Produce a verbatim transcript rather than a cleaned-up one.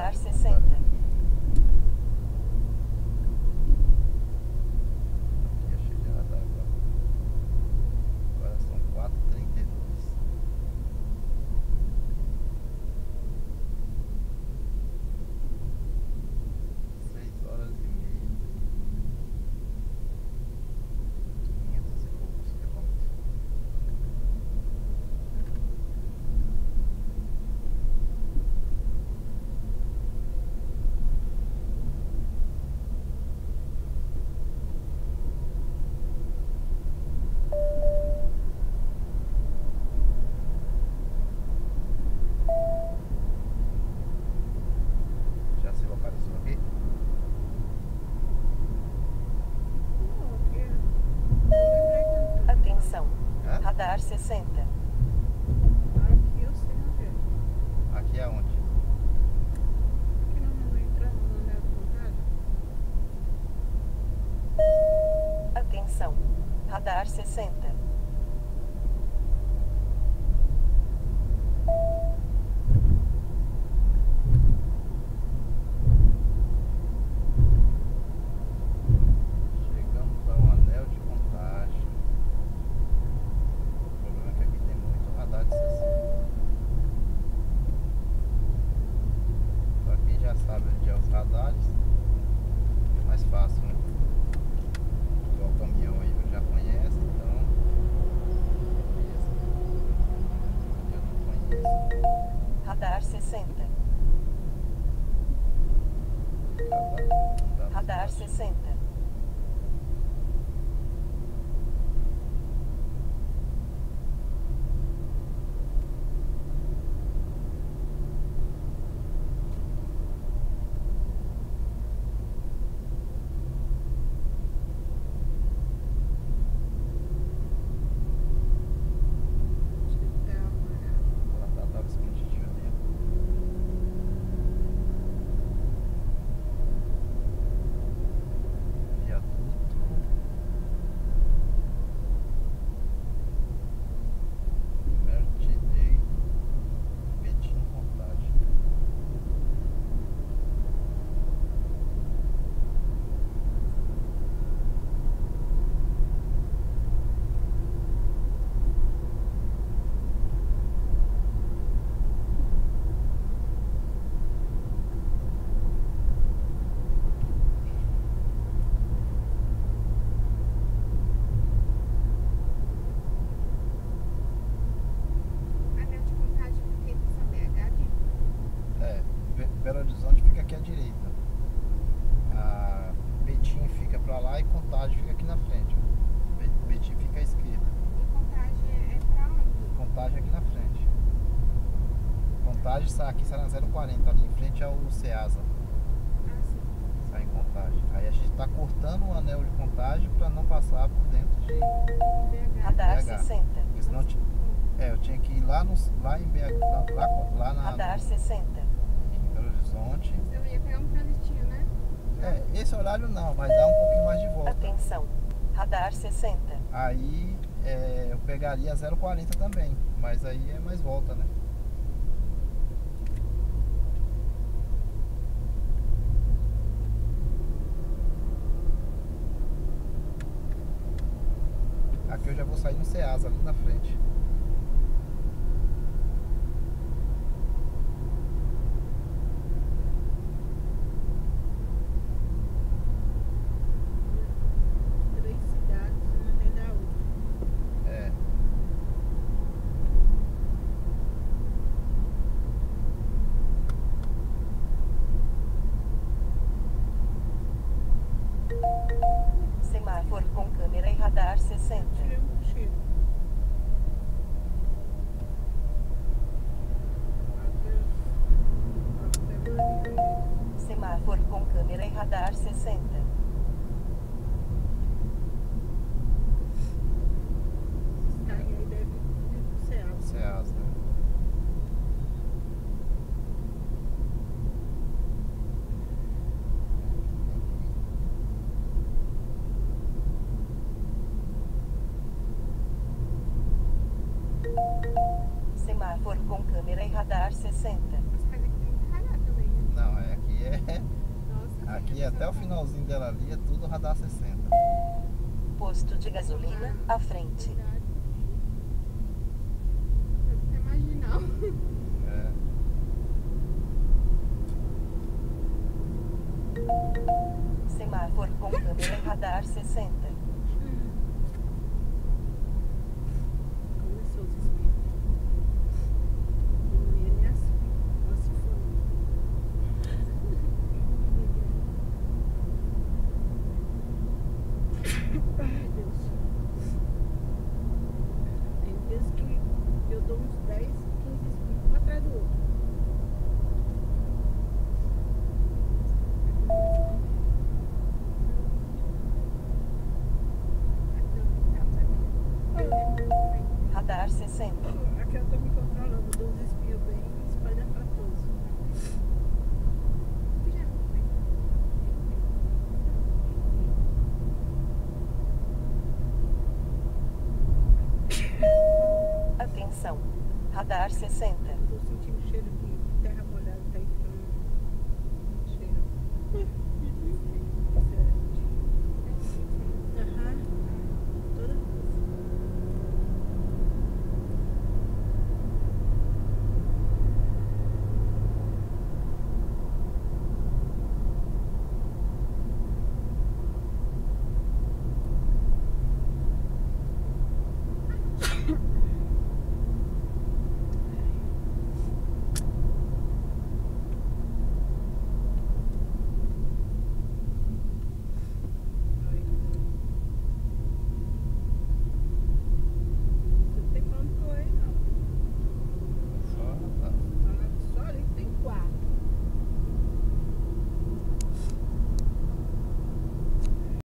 Radar sessenta. Aqui é cheio de radar agora. Agora são quatro e trinta e dois. seis horas e meia. quinhentos e poucos quilômetros. Já se localizou aqui? Não, aqui é. Lembrei que não foi. Atenção. Hã? Radar sessenta. Aqui eu sei onde é. Aqui é onde? Aqui nós não entramos no anel de contagem. Atenção. Radar sessenta. Chegamos ao anel de contagem. O problema é que aqui tem muito radar de sessão. Pra quem já sabe onde é os radares, é mais fácil, né? Igual o caminhão aí eu já conhece, então beleza. Eu não conheço. Radar sessenta. Radar, não dá Radar pra- sessenta. Acho que tá amarrado. O radar tava escondidinho ali. Viaduto. Mertidei. Betim Contagem. Anel de contagem porque ele só B H de. É, Be- Belo Horizonte fica aqui à direita. A Betim fica pra lá e Contagem fica aqui na frente. ó. Be- Betim fica à esquerda. E contagem é, é pra onde? Contagem aqui na frente. Contagem sai aqui, sai na zero quarenta, ali em frente ao Ceasa. Ah, sim. Sai em Contagem. Aí a gente tá cortando o anel de Contagem pra não passar por dentro de. B H. Radar B H. sessenta. Porque senão eu ti- é, eu tinha que ir lá, no, lá em B H, lá, lá, lá na, Radar sessenta. em Belo Horizonte. Você ia pegar um transitinho, né? É, esse horário não, mas dá um pouquinho mais de volta. Atenção. Radar sessenta. Aí é, eu pegaria a zero quarenta também, mas aí é mais volta, né? Aqui eu já vou sair no Ceasa ali na frente. Três cidades, uma dentro da outra. É. Semáforo com câmera e radar sessenta. Tirei um cochilo. Ave Maria. Semáforo com câmera e radar sessenta. Esses carrinhos aí devem vir pro céu. Ceasa, né? Semáforo com câmera e radar sessenta. Mas aqui tem que radar também, né? Não, é aqui até o finalzinho dela ali é tudo radar sessenta. Posto de gasolina à frente. É marginal. É. Semáforo com câmera radar sessenta. Começou os espíritos. Não ia nem assim. Ela se formou. Ai, Deus. Tem vezes que eu dou uns dez, quinze espíritos um atrás do outro. Radar sessenta. Aqui eu tô me controlando, dou uns espios bem espalhafatosos. Atenção. Radar sessenta. Tô sentindo cheiro